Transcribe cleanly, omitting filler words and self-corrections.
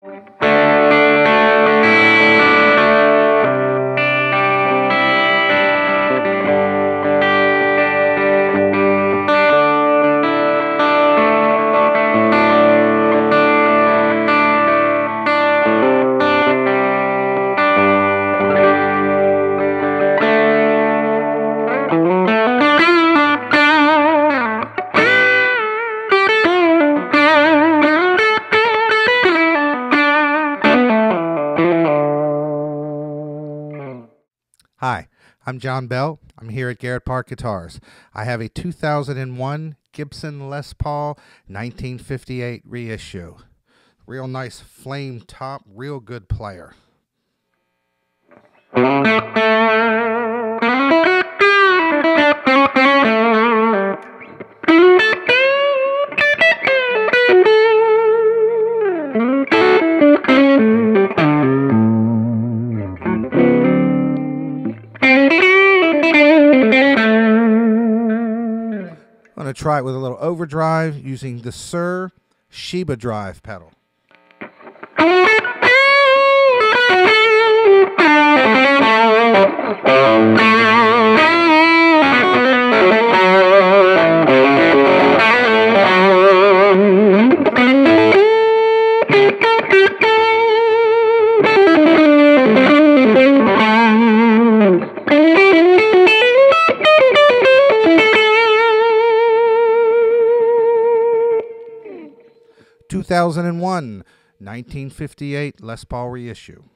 Hi, I'm John Bell. I'm here at Garrett Park Guitars. I have a 2001 Gibson Les Paul 1958 reissue. Real nice flame top, real good player. I'm going to try it with a little overdrive using the Suhr Shiba drive pedal. (2001) 1958 Les Paul reissue.